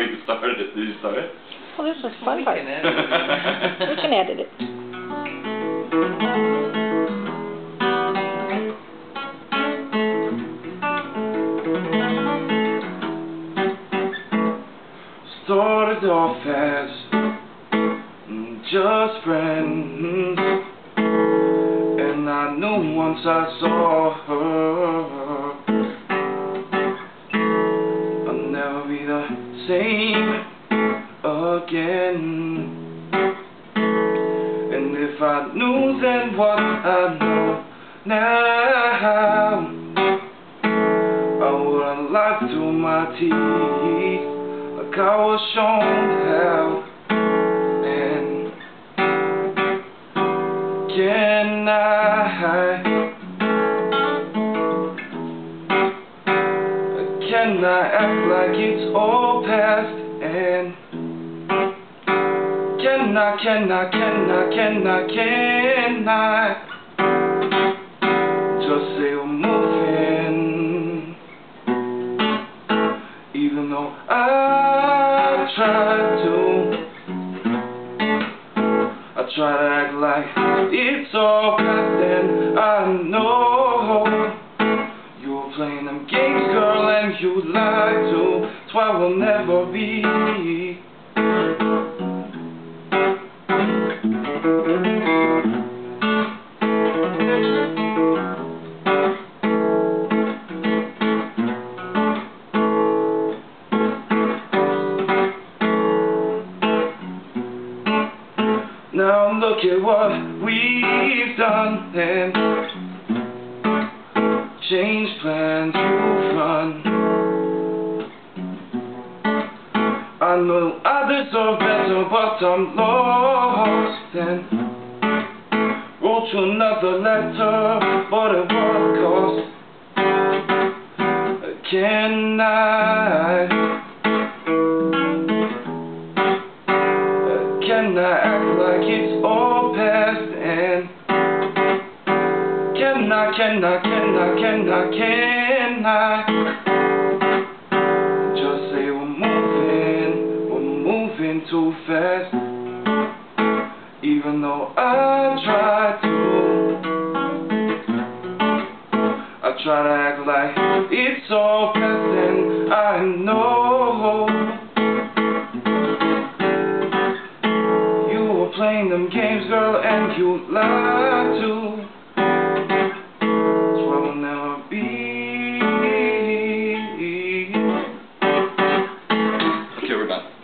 you started it. Did you start it? Well, this was the fun part. We can edit it. Started off as just friends, and I knew once I saw her I'll never be the same again. And if I knew then what I know now, I would've lied through my teeth like I was shown how. And can I act like it's all past? And can I just say we're moving, even though I tried to. I try to act like it's all past, and I know you were playing them games, girl, and you lied to. That's why we'll never be. Now look at what we've done and changed plans, you've run. I know I deserve better, but I'm lost, and wrote you another letter, but it won't cost. Can I act like it's all past? And can I just say we're moving too fast, even though I try to act like it's all past, and I know playing them games, girl, and you lied to. That's why we'll never be. Okay, we're done.